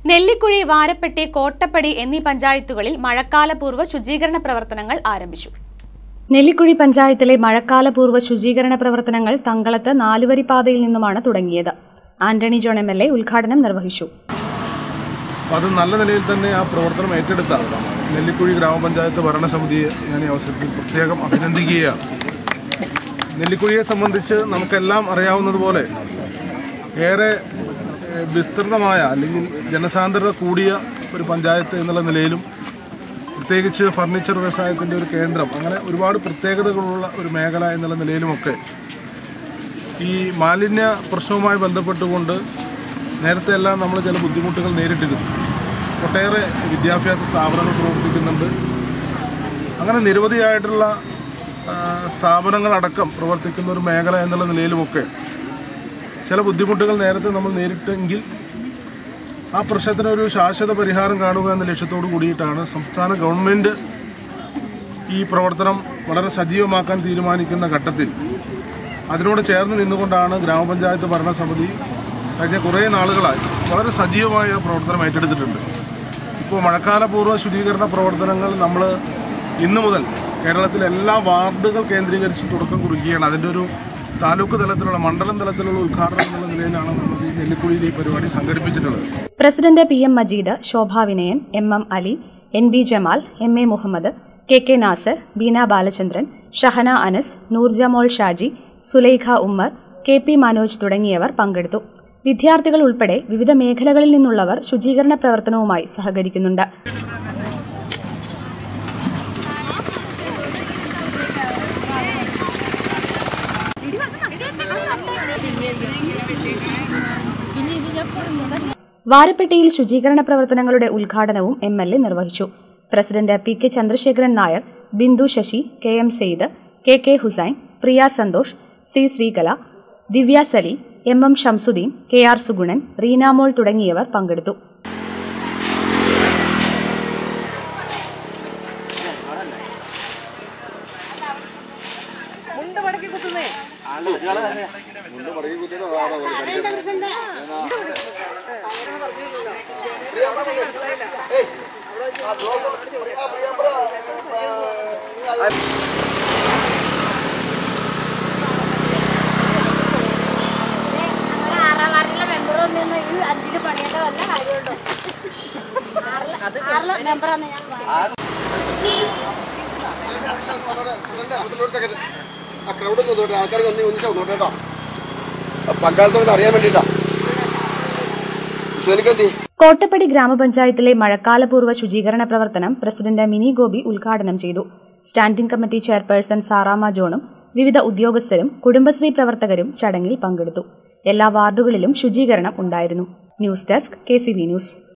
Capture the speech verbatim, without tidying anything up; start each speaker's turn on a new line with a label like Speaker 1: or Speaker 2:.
Speaker 1: നെല്ലിക്കുഴി, വാരപ്പെട്ടി, കോട്ടപ്പടി എന്നീ പഞ്ചായത്തുകളിൽ മഴക്കാലപൂർവ്വ ശുചീകരണ പ്രവർത്തനങ്ങൾ ആരംഭിച്ചു. നെല്ലിക്കുഴി പഞ്ചായത്തിലെ മഴക്കാലപൂർവ്വ ശുചീകരണ പ്രവർത്തനങ്ങൾ തങ്കളത്ത് നാലുവരിപ്പാതയിൽ നിന്നുമാണ് തുടങ്ങിയത്. Antony John M L A ഉദ്ഘാടനം നിർവഹിച്ചു.
Speaker 2: അത് നല്ല നിലയിൽ തന്നെ ആ പ്രവർത്തനം ഏറ്റെടുത്ത നെല്ലിക്കുഴി ഗ്രാമപഞ്ചായത്ത് ഭരണസമിതിയെ ഞാൻ ഈ അവസരത്തിൽ പ്രത്യേകം അഭിനന്ദിക്കുകയാണ്. നെല്ലിക്കുഴിയെ സംബന്ധിച്ച് നമുക്കെല്ലാം അറിയാവുന്നതുപോലെ ഏറെ വിസ്തൃതമായ അല്ലെങ്കിൽ ജനസാന്ദ്രത കൂടിയ ഒരു പഞ്ചായത്ത് എന്നുള്ള നിലയിലും പ്രത്യേകിച്ച് ഫർണിച്ചർ വ്യവസായത്തിൻ്റെ ഒരു കേന്ദ്രം, അങ്ങനെ ഒരുപാട് പ്രത്യേകതകളുള്ള ഒരു മേഖല എന്നുള്ള നിലയിലുമൊക്കെ ഈ മാലിന്യ പ്രശ്നവുമായി ബന്ധപ്പെട്ടുകൊണ്ട് നേരത്തെ എല്ലാം നമ്മൾ ചില ബുദ്ധിമുട്ടുകൾ നേരിട്ടിരുന്നു. ഒട്ടേറെ വിദ്യാഭ്യാസ സ്ഥാപനങ്ങൾ പ്രവർത്തിക്കുന്നുണ്ട്. അങ്ങനെ നിരവധിയായിട്ടുള്ള സ്ഥാപനങ്ങളടക്കം പ്രവർത്തിക്കുന്ന ഒരു മേഖല എന്നുള്ള നിലയിലുമൊക്കെ ചില ബുദ്ധിമുട്ടുകൾ നേരത്തെ നമ്മൾ നേരിട്ടെങ്കിൽ ആ പ്രശ്നത്തിനൊരു ശാശ്വത പരിഹാരം കാണുക എന്ന ലക്ഷ്യത്തോടു കൂടിയിട്ടാണ് സംസ്ഥാന ഗവൺമെൻറ് ഈ പ്രവർത്തനം വളരെ സജീവമാക്കാൻ തീരുമാനിക്കുന്ന ഘട്ടത്തിൽ അതിനോട് ചേർന്ന് നിന്നുകൊണ്ടാണ് ഗ്രാമപഞ്ചായത്ത് ഭരണസമിതി കഴിഞ്ഞ കുറേ നാളുകളായി വളരെ സജീവമായ പ്രവർത്തനം ഏറ്റെടുത്തിട്ടുണ്ട്. ഇപ്പോൾ മഴക്കാലപൂർവ്വ ശുചീകരണ പ്രവർത്തനങ്ങൾ നമ്മൾ ഇന്നു മുതൽ കേരളത്തിലെ എല്ലാ വാർഡുകൾ കേന്ദ്രീകരിച്ച് തുടക്കം കുറിക്കുകയാണ്. അതിൻ്റെ ഒരു താലൂക്ക് തലത്തിലുള്ള മണ്ഡലം തലത്തിലുള്ള ഉദ്ഘാടനം എന്നുള്ള നിലയിലാണ് നമ്മൾ ഈ നെല്ലിക്കുഴിയിൽ ഈ പരിപാടി സംഘടിപ്പിച്ചിട്ടുള്ളത്.
Speaker 1: President P M Majeed, Shobha Vinayan, M M Ali, N B Jamal, M A Muhammad, K K Nasar, Beena Balachandran, Shahana Anas, Noorjamol Shaji, Sulaikha Ummer, K P Manoj തുടങ്ങിയവർ പങ്കെടുത്തു. വിദ്യാർത്ഥികൾ ഉൾപ്പെടെ വിവിധ മേഖലകളിൽ നിന്നുള്ളവർ ശുചീകരണ പ്രവർത്തനവുമായി സഹകരിക്കുന്നുണ്ട്. വാരപ്പെട്ടിയിൽ ശുചീകരണ പ്രവർത്തനങ്ങളുടെ ഉദ്ഘാടനവും എം എൽ എ നിർവഹിച്ചു. President P K Chandrasekharan Nair, Bindu Sasi, K M Sayed, K K Hussain, Priya Santhosh, C Sreekala, Divya Sali, M M Shamsuddin, K R Suganan, Reenamol തുടങ്ങിയവർ പങ്കെടുത്തു. കോട്ടപ്പടി ഗ്രാമപഞ്ചായത്തിലെ മഴക്കാലപൂർവ്വ ശുചീകരണ പ്രവർത്തനം പ്രസിഡന്റ് മിനി ഗോപി ഉദ്ഘാടനം ചെയ്തു. സ്റ്റാൻഡിംഗ് കമ്മിറ്റി ചെയർപേഴ്സൺ സാറാമ ജോണും വിവിധ ഉദ്യോഗസ്ഥരും കുടുംബശ്രീ പ്രവർത്തകരും ചടങ്ങിൽ പങ്കെടുത്തു. എല്ലാ വാർഡുകളിലും ശുചീകരണം ഉണ്ടായിരുന്നു. News desk, K C V news.